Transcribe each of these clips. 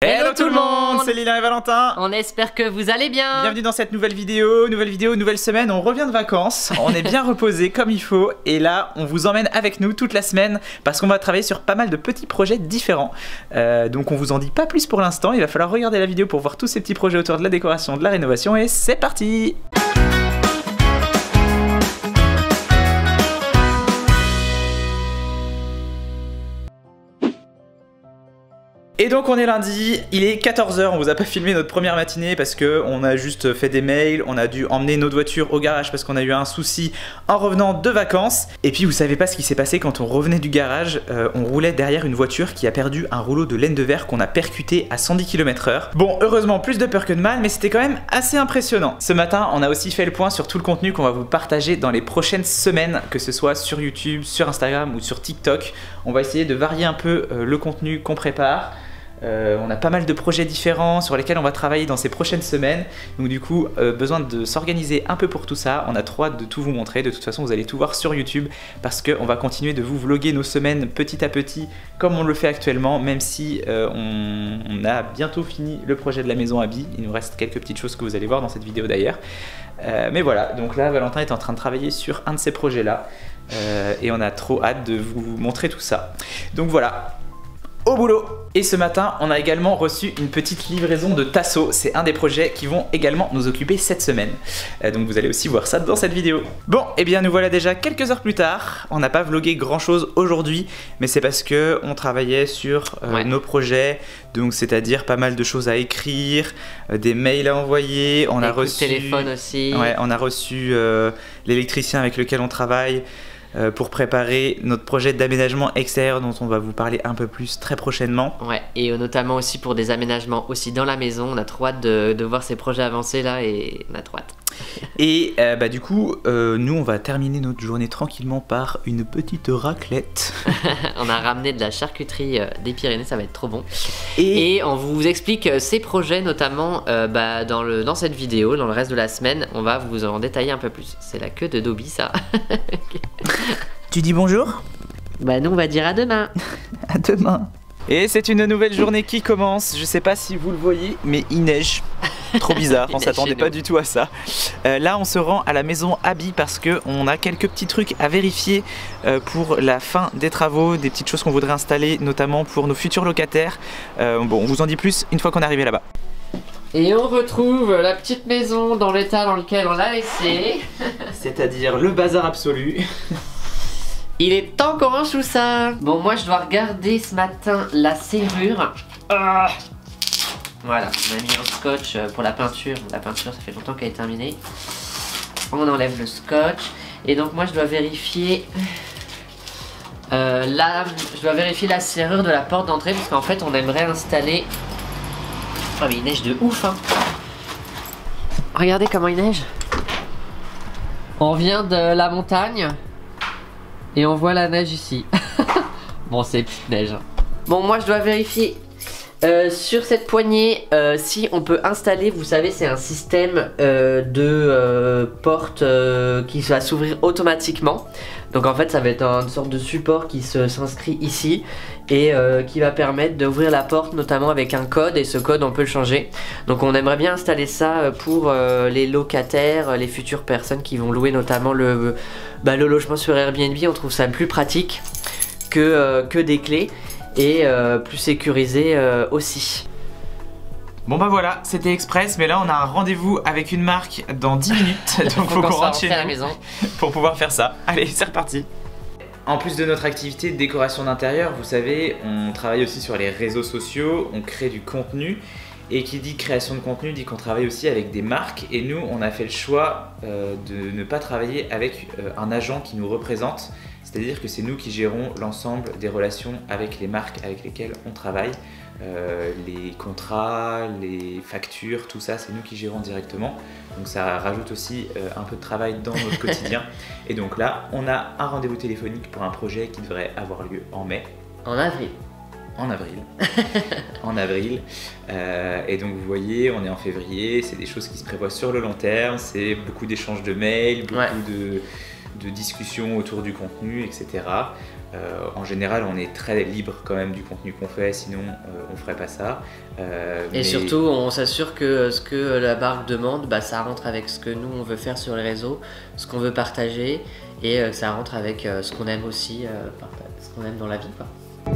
Hello tout le monde, c'est Lilian et Valentin. On espère que vous allez bien. Bienvenue dans cette nouvelle vidéo, nouvelle semaine. On revient de vacances, on est bien reposé comme il faut. Et là, on vous emmène avec nous toute la semaine parce qu'on va travailler sur pas mal de petits projets différents. Donc on vous en dit pas plus pour l'instant. Il va falloir regarder la vidéo pour voir tous ces petits projets autour de la décoration, de la rénovation. Et c'est parti! Et donc on est lundi, il est 14 h, on vous a pas filmé notre première matinée parce que on a juste fait des mails, on a dû emmener notre voiture au garage parce qu'on a eu un souci en revenant de vacances. Et puis vous savez pas ce qui s'est passé quand on revenait du garage, on roulait derrière une voiture qui a perdu un rouleau de laine de verre qu'on a percuté à 110 km/h. Bon, heureusement plus de peur que de mal, mais c'était quand même assez impressionnant. Ce matin, on a aussi fait le point sur tout le contenu qu'on va vous partager dans les prochaines semaines, que ce soit sur YouTube, sur Instagram ou sur TikTok. On va essayer de varier un peu le contenu qu'on prépare. On a pas mal de projets différents sur lesquels on va travailler dans ces prochaines semaines. Donc du coup, besoin de s'organiser un peu pour tout ça. On a trop hâte de tout vous montrer. De toute façon, vous allez tout voir sur YouTube parce qu'on va continuer de vous vlogger nos semaines petit à petit comme on le fait actuellement, même si on a bientôt fini le projet de la maison Abby. Il nous reste quelques petites choses que vous allez voir dans cette vidéo d'ailleurs. Mais voilà, donc là, Valentin est en train de travailler sur un de ces projets-là. Et on a trop hâte de vous montrer tout ça. Donc voilà. Au boulot! Et ce matin, on a également reçu une petite livraison de tasseaux. C'est un des projets qui vont également nous occuper cette semaine. Donc vous allez aussi voir ça dans cette vidéo. Bon, et bien nous voilà déjà quelques heures plus tard. On n'a pas vlogué grand chose aujourd'hui, mais c'est parce que on travaillait sur nos projets. Donc c'est-à-dire pas mal de choses à écrire, des mails à envoyer. On a reçu téléphone aussi. Ouais, on a reçu l'électricien avec lequel on travaille. Pour préparer notre projet d'aménagement extérieur dont on va vous parler un peu plus très prochainement. Ouais, et notamment aussi pour des aménagements aussi dans la maison. On a trop hâte de voir ces projets avancer là et on a trop hâte. Et du coup, nous on va terminer notre journée tranquillement par une petite raclette. On a ramené de la charcuterie des Pyrénées, ça va être trop bon. Et on vous explique ces projets notamment dans cette vidéo, dans le reste de la semaine. On va vous en détailler un peu plus. C'est la queue de Dobby ça. Tu dis bonjour? Bah nous on va dire à demain. À demain. Et c'est une nouvelle journée qui commence. Je sais pas si vous le voyez, mais il neige. Trop bizarre, on s'attendait pas du tout à ça. Là on se rend à la maison Abby parce qu'on a quelques petits trucs à vérifier pour la fin des travaux, des petites choses qu'on voudrait installer, notamment pour nos futurs locataires. Bon, on vous en dit plus une fois qu'on est arrivé là-bas. Et on retrouve la petite maison dans l'état dans lequel on l'a laissée. C'est-à-dire le bazar absolu. Il est temps qu'on range tout ça. Bon, moi je dois regarder ce matin la serrure. Voilà, on a mis un scotch pour la peinture. La peinture, ça fait longtemps qu'elle est terminée. On enlève le scotch. Et donc moi je dois vérifier... je dois vérifier la serrure de la porte d'entrée parce qu'en fait on aimerait installer... Oh mais il neige de ouf hein. Regardez comment il neige. On vient de la montagne et on voit la neige ici. Bon c'est petite neige. Bon moi je dois vérifier sur cette poignée si on peut installer, vous savez c'est un système de porte qui va s'ouvrir automatiquement. Donc en fait ça va être une sorte de support qui s'inscrit ici et qui va permettre d'ouvrir la porte notamment avec un code, et ce code on peut le changer. Donc on aimerait bien installer ça pour les locataires, les futures personnes qui vont louer notamment le logement sur Airbnb. On trouve ça plus pratique que des clés et plus sécurisé aussi. Bon bah voilà, c'était express, mais là on a un rendez-vous avec une marque dans 10 minutes, donc faut qu'on rentre chez nous pour pouvoir faire ça. Allez, c'est reparti. En plus de notre activité de décoration d'intérieur, vous savez, on travaille aussi sur les réseaux sociaux, on crée du contenu. Et qui dit création de contenu dit qu'on travaille aussi avec des marques. Et nous, on a fait le choix de ne pas travailler avec un agent qui nous représente. C'est-à-dire que c'est nous qui gérons l'ensemble des relations avec les marques avec lesquelles on travaille. Les contrats, les factures, tout ça, c'est nous qui gérons directement. Donc ça rajoute aussi un peu de travail dans notre quotidien. Et donc là, on a un rendez-vous téléphonique pour un projet qui devrait avoir lieu en mai. En avril. En avril. En avril. Et donc vous voyez, on est en février, c'est des choses qui se prévoient sur le long terme, c'est beaucoup d'échanges de mails, beaucoup de discussions autour du contenu, etc. En général, on est très libre quand même du contenu qu'on fait, sinon on ferait pas ça. Et surtout, on s'assure que ce que la marque demande, bah, ça rentre avec ce que nous on veut faire sur les réseaux, ce qu'on veut partager, et ça rentre avec ce qu'on aime aussi, ce qu'on aime dans la vie, quoi.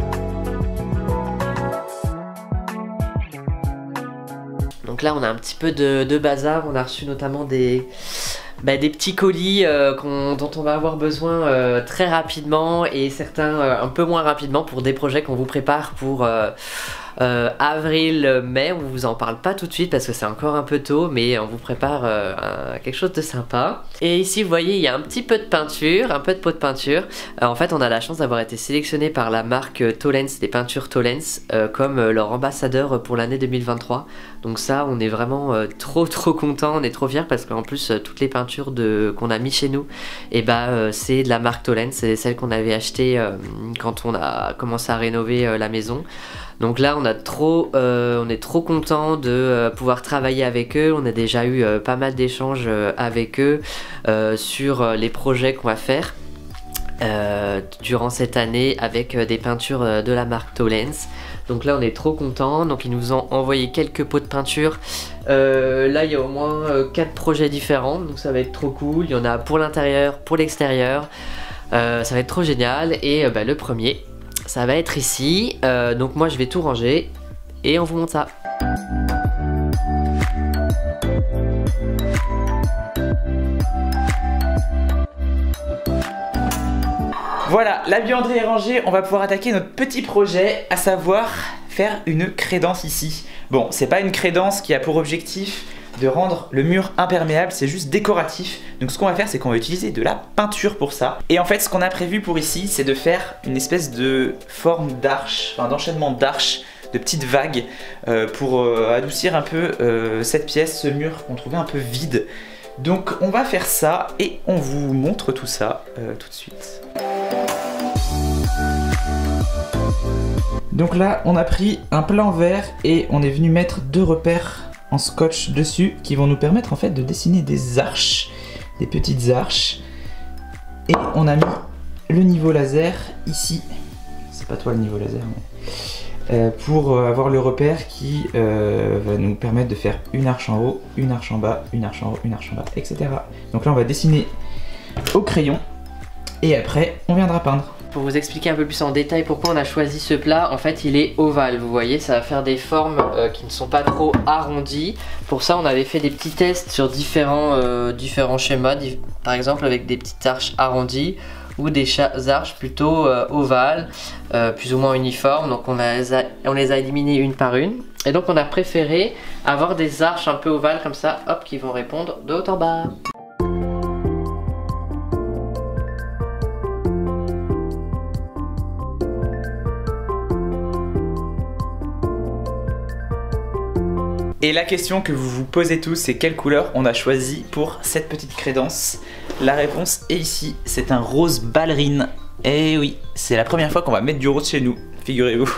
Donc là, on a un petit peu de bazar. On a reçu notamment des petits colis dont on va avoir besoin très rapidement, et certains un peu moins rapidement pour des projets qu'on vous prépare pour avril-mai. On vous en parle pas tout de suite parce que c'est encore un peu tôt, mais on vous prépare quelque chose de sympa. Et ici vous voyez, il y a un petit peu de peinture, un peu de pot de peinture. En fait, on a la chance d'avoir été sélectionné par la marque Tollens, des peintures Tollens, comme leur ambassadeur pour l'année 2023. Donc ça, on est vraiment trop content, on est trop fiers, parce qu'en plus toutes les peintures qu'on a mis chez nous, et c'est de la marque Tollens, c'est celle qu'on avait achetée quand on a commencé à rénover la maison. Donc là, on est trop content de pouvoir travailler avec eux. On a déjà eu pas mal d'échanges avec eux sur les projets qu'on va faire durant cette année avec des peintures de la marque Tollens. Donc là, on est trop content. Donc ils nous ont envoyé quelques pots de peinture. Là, il y a au moins 4 projets différents, donc ça va être trop cool. Il y en a pour l'intérieur, pour l'extérieur. Ça va être trop génial. Et le premier, ça va être ici. Donc moi, je vais tout ranger et on vous montre ça. Voilà, la buanderie est rangée, on va pouvoir attaquer notre petit projet, à savoir faire une crédence ici. Bon, c'est pas une crédence qui a pour objectif de rendre le mur imperméable, c'est juste décoratif. Donc ce qu'on va faire, c'est qu'on va utiliser de la peinture pour ça. Et en fait, ce qu'on a prévu pour ici, c'est de faire une espèce de forme d'arche, enfin d'enchaînement d'arches, de petites vagues, pour adoucir un peu cette pièce, ce mur qu'on trouvait un peu vide. Donc on va faire ça et on vous montre tout ça tout de suite. Donc là, on a pris un plan vert et on est venu mettre 2 repères en scotch dessus qui vont nous permettre en fait de dessiner des arches, des petites arches. Et on a mis le niveau laser ici, c'est pas toi le niveau laser, mais pour avoir le repère qui va nous permettre de faire une arche en haut, une arche en bas, une arche en haut, une arche en bas, etc. Donc là, on va dessiner au crayon et après on viendra peindre. Pour vous expliquer un peu plus en détail pourquoi on a choisi ce plat, en fait il est ovale, vous voyez, ça va faire des formes qui ne sont pas trop arrondies. Pour ça on avait fait des petits tests sur différents schémas, par exemple avec des petites arches arrondies ou des arches plutôt ovales, plus ou moins uniformes. Donc on les a éliminées une par une. Et donc on a préféré avoir des arches un peu ovales comme ça, hop, qui vont répondre de haut en bas. Et la question que vous vous posez tous, c'est quelle couleur on a choisi pour cette petite crédence. La réponse est ici, c'est un rose ballerine. Et oui, c'est la première fois qu'on va mettre du rose chez nous, figurez-vous.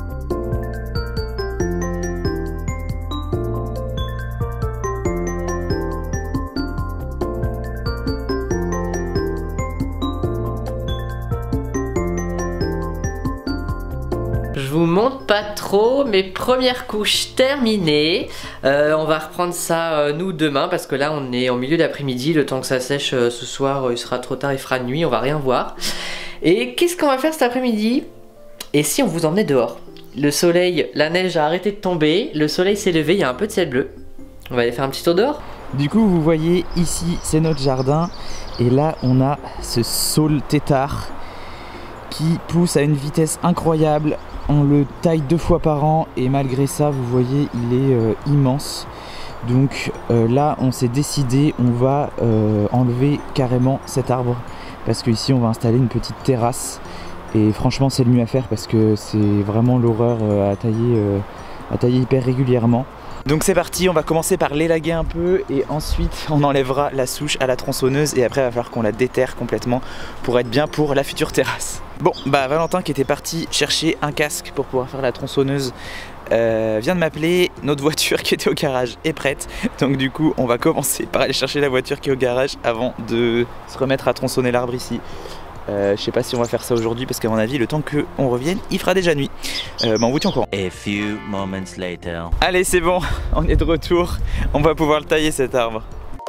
Je vous montre pas trop mes premières couches terminées. On va reprendre ça nous demain parce que là on est en milieu d'après-midi. Le temps que ça sèche ce soir, il sera trop tard, il fera nuit, on va rien voir. Et qu'est-ce qu'on va faire cet après-midi? Et si on vous emmenait dehors? Le soleil, la neige a arrêté de tomber, le soleil s'est levé, il y a un peu de ciel bleu. On va aller faire un petit tour dehors. Du coup vous voyez ici c'est notre jardin et là on a ce saule tétard qui pousse à une vitesse incroyable. On le taille 2 fois par an et malgré ça vous voyez il est immense. Donc là on s'est décidé, on va enlever carrément cet arbre parce qu'ici on va installer une petite terrasse et franchement c'est le mieux à faire parce que c'est vraiment l'horreur à tailler hyper régulièrement. Donc c'est parti, on va commencer par l'élaguer un peu et ensuite on enlèvera la souche à la tronçonneuse et après il va falloir qu'on la déterre complètement pour être bien pour la future terrasse. Bon bah Valentin qui était parti chercher un casque pour pouvoir faire la tronçonneuse vient de m'appeler, notre voiture qui était au garage est prête. Donc du coup on va commencer par aller chercher la voiture qui est au garage avant de se remettre à tronçonner l'arbre ici. Je sais pas si on va faire ça aujourd'hui parce qu'à mon avis le temps qu'on revienne il fera déjà nuit. On vous tient au courant. A few moments later. Allez c'est bon, on est de retour, on va pouvoir le tailler cet arbre.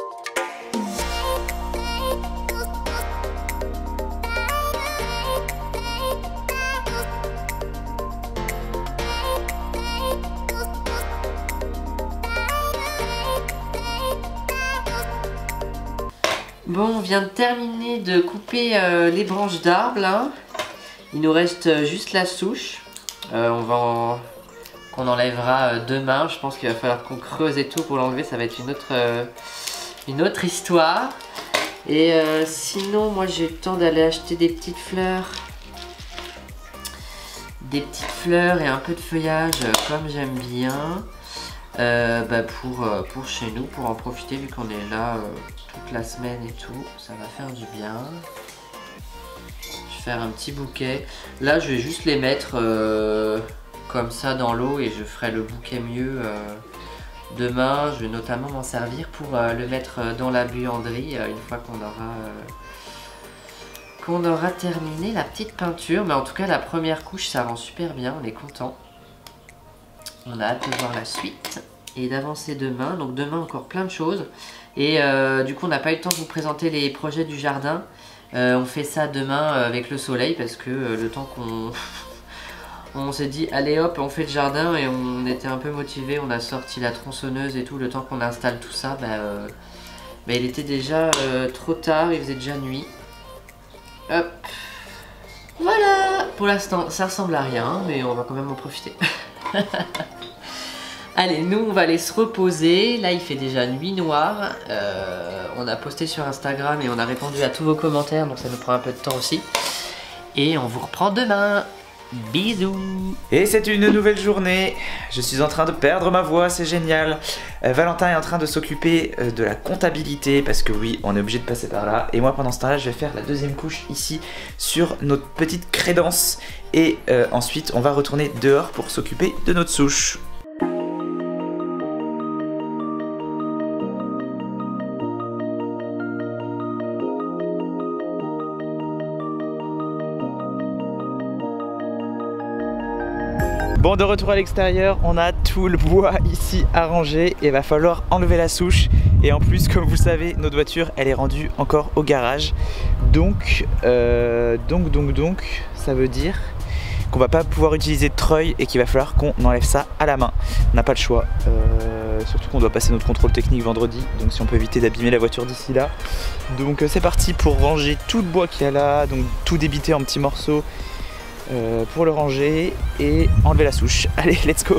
Bon, on vient de terminer de couper les branches d'arbres là. Il nous reste juste la souche. Qu'on enlèvera demain. Je pense qu'il va falloir qu'on creuse et tout pour l'enlever. Ça va être une autre histoire. Et sinon, moi j'ai eu le temps d'aller acheter des petites fleurs. Des petites fleurs et un peu de feuillage comme j'aime bien. Pour chez nous, pour en profiter vu qu'on est là toute la semaine et tout, ça va faire du bien. Je vais faire un petit bouquet. Là je vais juste les mettre comme ça dans l'eau et je ferai le bouquet mieux demain. Je vais notamment m'en servir pour le mettre dans la buanderie une fois qu'on aura terminé la petite peinture. Mais en tout cas la première couche ça rend super bien, on est content. On a hâte de voir la suite et d'avancer demain. Donc demain encore plein de choses. Et du coup on n'a pas eu le temps de vous présenter les projets du jardin. On fait ça demain avec le soleil parce que le temps on s'est dit allez hop on fait le jardin et on était un peu motivé. On a sorti la tronçonneuse et tout. Le temps qu'on installe tout ça, il était déjà trop tard, il faisait déjà nuit. Hop. Voilà. Pour l'instant ça ressemble à rien mais on va quand même en profiter. Allez, nous on va aller se reposer. Là il fait déjà nuit noire. On a posté sur Instagram et on a répondu à tous vos commentaires, donc ça nous prend un peu de temps aussi. Et on vous reprend demain. Bisous. Et c'est une nouvelle journée. Je suis en train de perdre ma voix, c'est génial. Valentin est en train de s'occuper de la comptabilité parce que oui, on est obligé de passer par là. Et moi pendant ce temps-là, je vais faire la deuxième couche ici sur notre petite crédence. Et ensuite, on va retourner dehors pour s'occuper de notre souche. Bon, de retour à l'extérieur, on a tout le bois ici arrangé et il va falloir enlever la souche. Et en plus, comme vous le savez, notre voiture, elle est rendue encore au garage. Donc, ça veut dire qu'on va pas pouvoir utiliser de treuil et qu'il va falloir qu'on enlève ça à la main. On n'a pas le choix, surtout qu'on doit passer notre contrôle technique vendredi. Donc si on peut éviter d'abîmer la voiture d'ici là. Donc c'est parti pour ranger tout le bois qu'il y a là, donc tout débiter en petits morceaux. Pour le ranger et enlever la souche. Allez, let's go!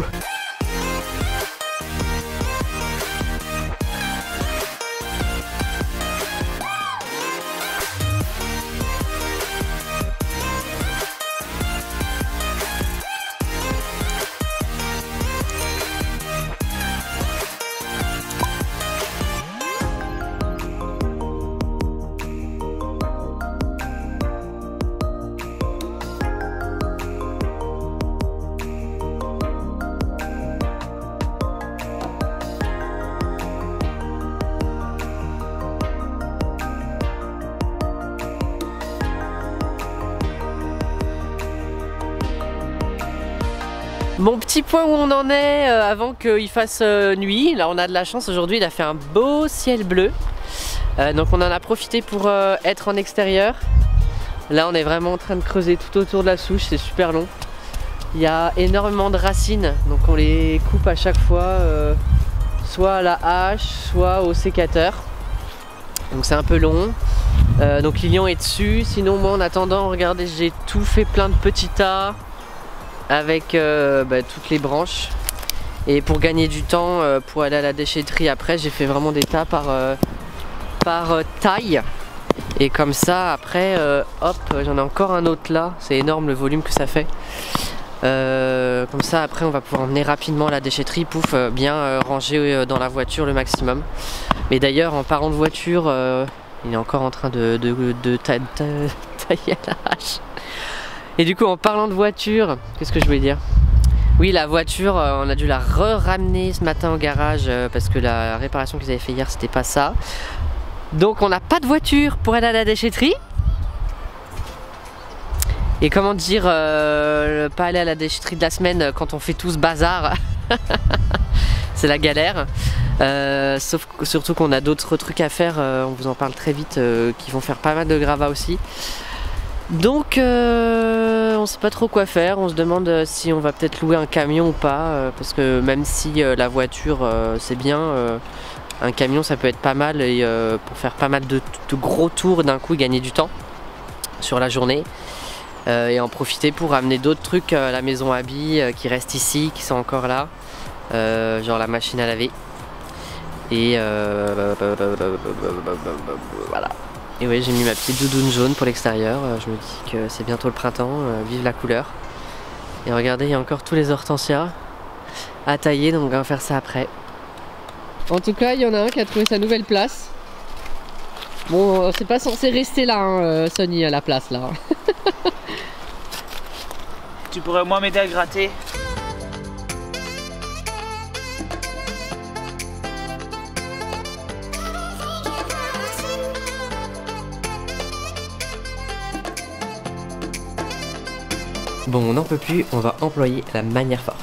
Mon petit point où on en est avant qu'il fasse nuit. Là on a de la chance aujourd'hui, il a fait un beau ciel bleu. Donc on en a profité pour être en extérieur. Là on est vraiment en train de creuser tout autour de la souche, c'est super long. Il y a énormément de racines, donc on les coupe à chaque fois, soit à la hache, soit au sécateur. Donc c'est un peu long. Donc Lilian est dessus, sinon moi en attendant, regardez, j'ai tout fait plein de petits tas avec toutes les branches. Et pour gagner du temps, pour aller à la déchetterie après, j'ai fait vraiment des tas par taille. Et comme ça après, hop, j'en ai encore un autre là, c'est énorme le volume que ça fait. Comme ça après on va pouvoir emmener rapidement à la déchetterie, pouf, bien ranger dans la voiture le maximum. Mais d'ailleurs en parlant de voiture, il est encore en train de tailler à la hache. Et du coup en parlant de voiture, qu'est-ce que je voulais dire? Oui, la voiture, on a dû la ramener ce matin au garage parce que la réparation qu'ils avaient fait hier c'était pas ça. Donc on n'a pas de voiture pour aller à la déchetterie. Et comment dire, pas aller à la déchetterie de la semaine quand on fait tout ce bazar. C'est la galère. Surtout qu'on a d'autres trucs à faire, on vous en parle très vite, qui vont faire pas mal de gravats aussi. Donc on sait pas trop quoi faire, on se demande si on va peut-être louer un camion ou pas, parce que même si la voiture c'est bien, un camion ça peut être pas mal et pour faire pas mal de gros tours d'un coup et gagner du temps sur la journée. Et en profiter pour amener d'autres trucs à la maison à billes qui restent ici, qui sont encore là, genre la machine à laver. Et voilà. Et oui, j'ai mis ma petite doudoune jaune pour l'extérieur. Je me dis que c'est bientôt le printemps, vive la couleur. Et regardez, il y a encore tous les hortensias à tailler, donc on va faire ça après. En tout cas, il y en a un qui a trouvé sa nouvelle place. Bon, c'est pas censé rester là, hein, Sonny, à la place là. Tu pourrais au moins m'aider à gratter? Bon, on n'en peut plus, on va employer la manière forte.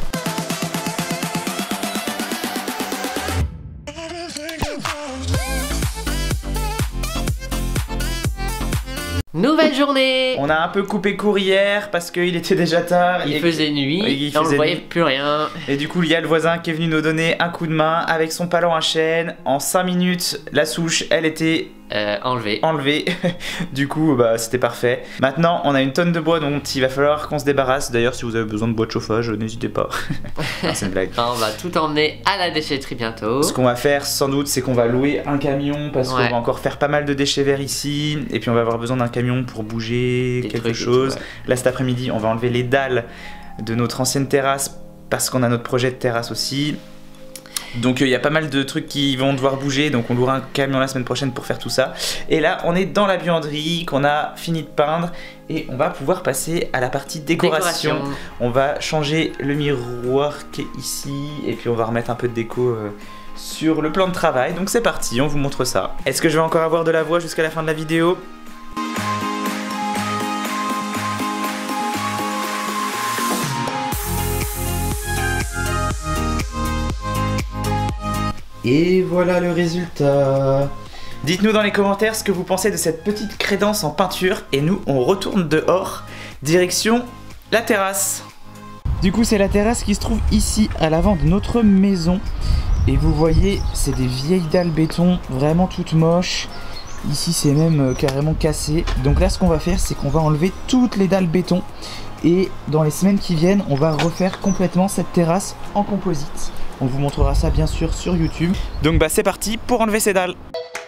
Nouvelle journée! On a un peu coupé court hier parce qu'il était déjà tard. Il faisait nuit, et on ne voyait plus rien. Et du coup, il y a le voisin qui est venu nous donner un coup de main avec son palon à chaîne. En 5 minutes, la souche, elle était enlevée. Du coup, bah, c'était parfait. Maintenant, on a une tonne de bois dont il va falloir qu'on se débarrasse. D'ailleurs, si vous avez besoin de bois de chauffage, n'hésitez pas. Non, c'est une blague. On va tout emmener à la déchetterie bientôt. Ce qu'on va faire, sans doute, c'est qu'on va louer un camion parce qu'on va encore faire pas mal de déchets verts ici. Et puis, on va avoir besoin d'un camion pour bouger quelque chose. Là, cet après-midi, on va enlever les dalles de notre ancienne terrasse parce qu'on a notre projet de terrasse aussi. Donc il y a pas mal de trucs qui vont devoir bouger, donc on louera un camion la semaine prochaine pour faire tout ça. Et là on est dans la buanderie qu'on a fini de peindre et on va pouvoir passer à la partie décoration. On va changer le miroir qui est ici et puis on va remettre un peu de déco sur le plan de travail. Donc c'est parti, on vous montre ça. Est-ce que je vais encore avoir de la voix jusqu'à la fin de la vidéo ? Et voilà le résultat. Dites-nous dans les commentaires ce que vous pensez de cette petite crédence en peinture. Et nous, on retourne dehors, direction la terrasse. Du coup, c'est la terrasse qui se trouve ici, à l'avant de notre maison. Et vous voyez, c'est des vieilles dalles béton, vraiment toutes moches. Ici, c'est même carrément cassé. Donc là, ce qu'on va faire, c'est qu'on va enlever toutes les dalles béton. Et dans les semaines qui viennent, on va refaire complètement cette terrasse en composite. On vous montrera ça bien sûr sur YouTube. Donc bah c'est parti pour enlever ces dalles.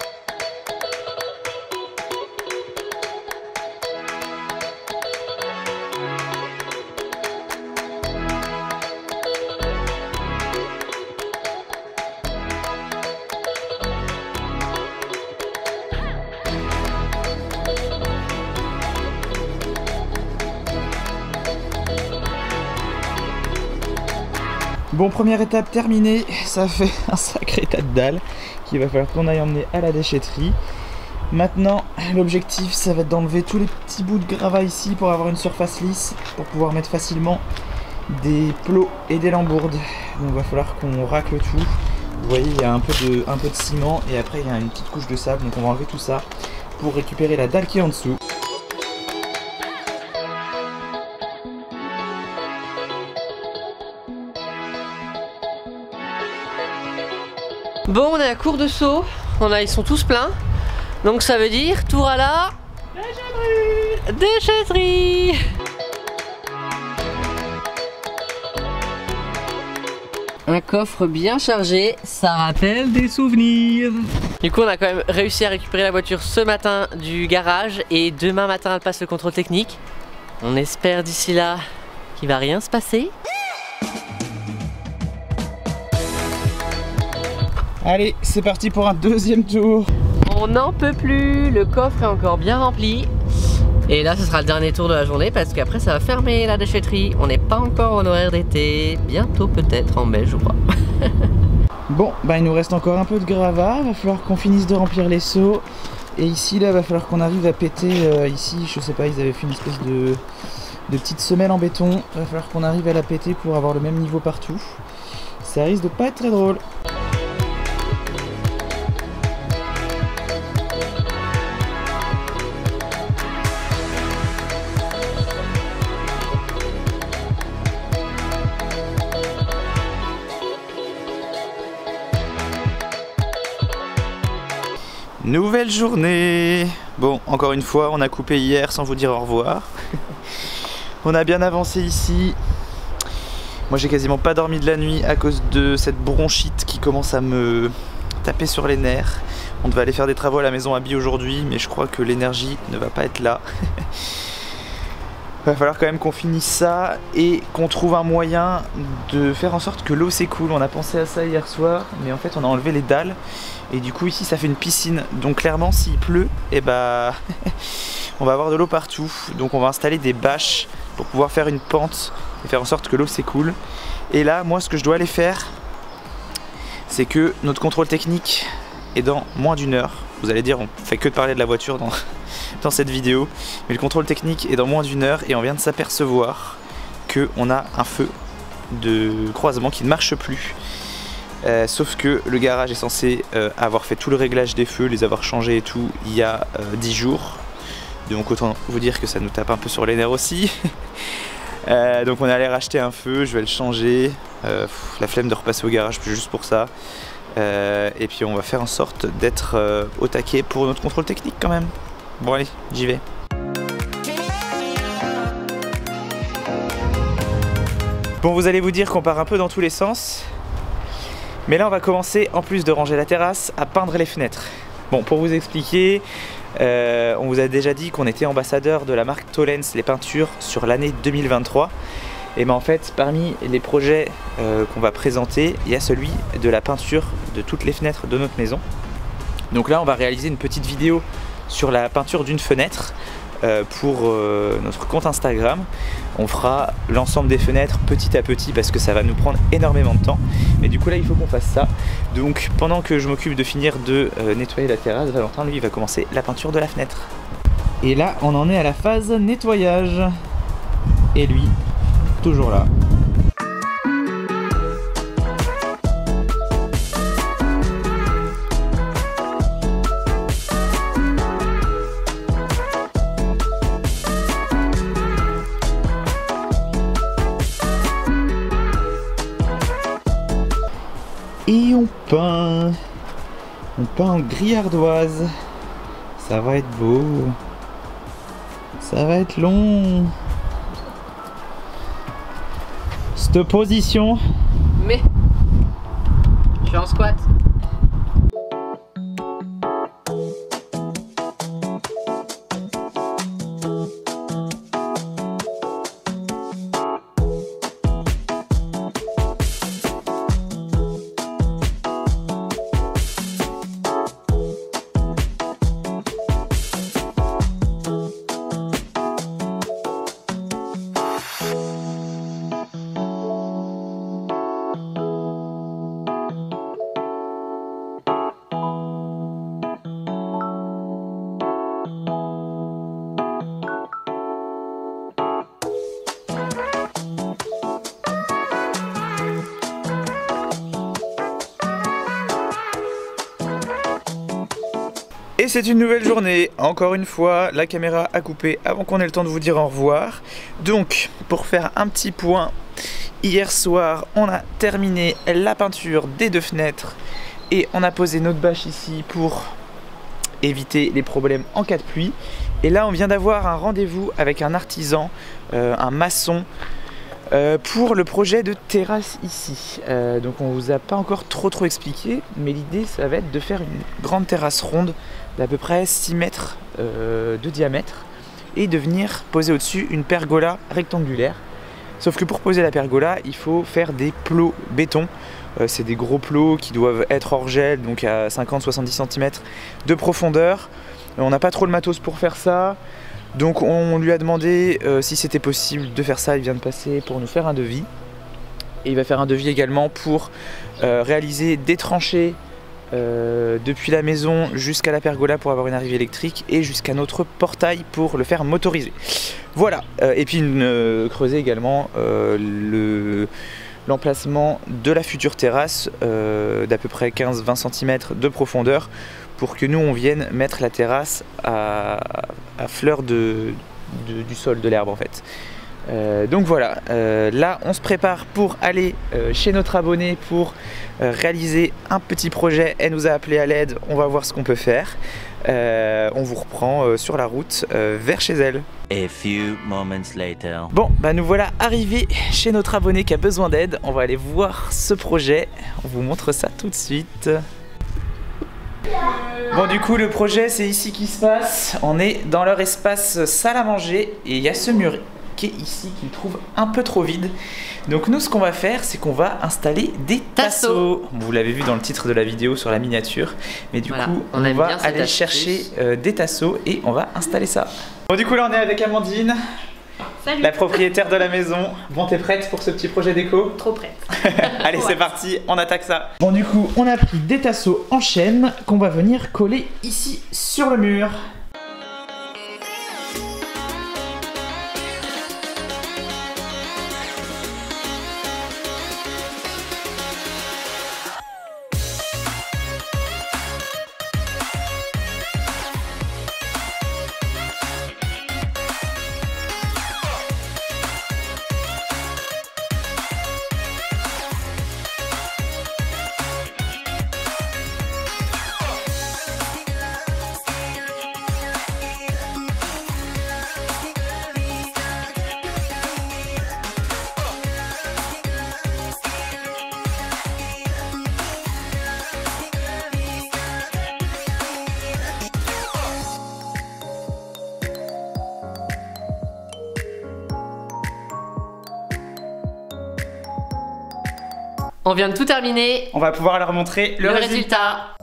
Bon, première étape terminée, ça fait un sacré tas de dalles qu'il va falloir qu'on aille emmener à la déchetterie. Maintenant, l'objectif, ça va être d'enlever tous les petits bouts de gravats ici pour avoir une surface lisse, pour pouvoir mettre facilement des plots et des lambourdes. Donc il va falloir qu'on racle tout. Vous voyez, il y a un peu de ciment et après il y a une petite couche de sable, donc on va enlever tout ça pour récupérer la dalle qui est en dessous. Bon, on est à court de seau, ils sont tous pleins, donc ça veut dire tour à la déchetterie. Un coffre bien chargé, ça rappelle des souvenirs. Du coup, on a quand même réussi à récupérer la voiture ce matin du garage et demain matin elle passe le contrôle technique. On espère d'ici là qu'il va rien se passer. Allez, c'est parti pour un deuxième tour. On n'en peut plus, le coffre est encore bien rempli. Et là, ce sera le dernier tour de la journée parce qu'après, ça va fermer la déchetterie. On n'est pas encore en horaire d'été, bientôt peut-être en mai, je crois. Bon, bah il nous reste encore un peu de gravat. Il va falloir qu'on finisse de remplir les seaux. Et ici là va falloir qu'on arrive à péter ici, je sais pas, ils avaient fait une espèce de petite semelle en béton, va falloir qu'on arrive à la péter pour avoir le même niveau partout. Ça risque de pas être très drôle. Nouvelle journée. Bon, encore une fois, on a coupé hier sans vous dire au revoir. On a bien avancé ici. Moi j'ai quasiment pas dormi de la nuit à cause de cette bronchite qui commence à me taper sur les nerfs. On devait aller faire des travaux à la maison Abby aujourd'hui, mais je crois que l'énergie ne va pas être là. Va falloir quand même qu'on finisse ça et qu'on trouve un moyen de faire en sorte que l'eau s'écoule. On a pensé à ça hier soir, mais en fait on a enlevé les dalles et du coup ici ça fait une piscine. Donc clairement s'il pleut, et bah on va avoir de l'eau partout. Donc on va installer des bâches pour pouvoir faire une pente et faire en sorte que l'eau s'écoule. Et là moi ce que je dois aller faire, c'est que notre contrôle technique est dans moins d'une heure. Vous allez dire on fait que de parler de la voiture dans cette vidéo, mais le contrôle technique est dans moins d'une heure et on vient de s'apercevoir qu'on a un feu de croisement qui ne marche plus. Sauf que le garage est censé avoir fait tout le réglage des feux, les avoir changés et tout il y a 10 jours. Donc autant vous dire que ça nous tape un peu sur les nerfs aussi. Donc on est allé racheter un feu, je vais le changer. La flemme de repasser au garage juste pour ça. Et puis on va faire en sorte d'être au taquet pour notre contrôle technique quand même. Bon allez, j'y vais. Bon, vous allez vous dire qu'on part un peu dans tous les sens. Mais là on va commencer, en plus de ranger la terrasse, à peindre les fenêtres. Bon, pour vous expliquer, on vous a déjà dit qu'on était ambassadeur de la marque Tollens les peintures sur l'année 2023. Et ben en fait, parmi les projets qu'on va présenter, il y a celui de la peinture de toutes les fenêtres de notre maison. Donc là on va réaliser une petite vidéo sur la peinture d'une fenêtre pour notre compte Instagram. On fera l'ensemble des fenêtres petit à petit parce que ça va nous prendre énormément de temps. Mais du coup là il faut qu'on fasse ça. Donc pendant que je m'occupe de finir de nettoyer la terrasse, Valentin lui il va commencer la peinture de la fenêtre. Et là on en est à la phase nettoyage. Et lui, toujours là. Et on peint en gris ardoise. Ça va être beau. Ça va être long. Cette position. Mais je suis en squat. Et c'est une nouvelle journée, encore une fois, la caméra a coupé avant qu'on ait le temps de vous dire au revoir. Donc, pour faire un petit point, hier soir, on a terminé la peinture des deux fenêtres et on a posé notre bâche ici pour éviter les problèmes en cas de pluie. Et là, on vient d'avoir un rendez-vous avec un artisan, un maçon, pour le projet de terrasse ici. Donc on vous a pas encore trop expliqué, mais l'idée ça va être de faire une grande terrasse ronde d'à peu près 6 mètres de diamètre et de venir poser au-dessus une pergola rectangulaire. Sauf que pour poser la pergola, il faut faire des plots béton. C'est des gros plots qui doivent être hors gel, donc à 50-70 cm de profondeur. On n'a pas trop le matos pour faire ça. Donc on lui a demandé si c'était possible de faire ça. Il vient de passer pour nous faire un devis. Et il va faire un devis également pour réaliser des tranchées depuis la maison jusqu'à la pergola pour avoir une arrivée électrique et jusqu'à notre portail pour le faire motoriser. Voilà, et puis creuser également l'emplacement de la future terrasse d'à peu près 15-20 cm de profondeur pour que nous on vienne mettre la terrasse à fleur du sol, de l'herbe en fait. Donc voilà, là on se prépare pour aller chez notre abonnée pour réaliser un petit projet. Elle nous a appelé à l'aide, on va voir ce qu'on peut faire. On vous reprend sur la route vers chez elle. A few moments later. Bon, bah nous voilà arrivés chez notre abonné qui a besoin d'aide. On va aller voir ce projet, on vous montre ça tout de suite. Bon, du coup le projet c'est ici qui se passe. On est dans leur espace salle à manger et il y a ce mur qui est ici, qu'il trouve un peu trop vide. Donc nous ce qu'on va faire, c'est qu'on va installer des tasseaux. Vous l'avez vu dans le titre de la vidéo sur la miniature. Mais du coup on va aller chercher des tasseaux et on va installer ça. Bon, du coup là on est avec Amandine. Salut. La propriétaire de la maison. Bon, t'es prête pour ce petit projet déco? Trop prête. Allez, c'est parti, on attaque ça. Bon, du coup on a pris des tasseaux en chaîne qu'on va venir coller ici sur le mur. On vient de tout terminer. On va pouvoir leur montrer le résultat.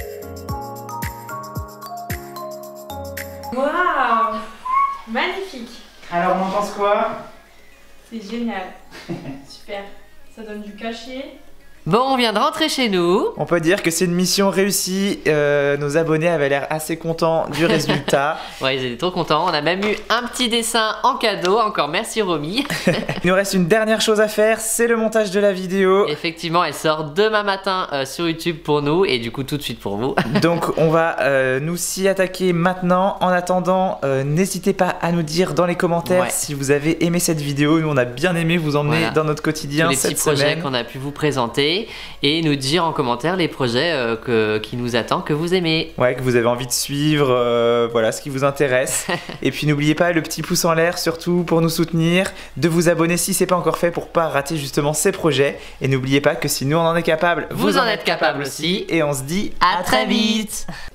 Waouh, magnifique. Alors on en pense quoi? C'est génial. Super. Ça donne du cachet. Bon, on vient de rentrer chez nous. On peut dire que c'est une mission réussie. Nos abonnés avaient l'air assez contents du résultat. Ouais, ils étaient trop contents. On a même eu un petit dessin en cadeau. Encore merci Romy. Il nous reste une dernière chose à faire, c'est le montage de la vidéo. Effectivement, elle sort demain matin sur YouTube pour nous et du coup tout de suite pour vous. Donc on va nous s'y attaquer maintenant. En attendant, n'hésitez pas à nous dire dans les commentaires si vous avez aimé cette vidéo. Nous on a bien aimé vous emmener dans notre quotidien tous les petits projets qu'on a pu vous présenter et nous dire en commentaire les projets qui nous attendent, que vous aimez. Ouais, que vous avez envie de suivre, voilà, ce qui vous intéresse. Et puis n'oubliez pas le petit pouce en l'air surtout pour nous soutenir, de vous abonner si c'est pas encore fait pour pas rater justement ces projets. Et n'oubliez pas que si nous on en est capable, vous en êtes capable aussi. Et on se dit à très vite.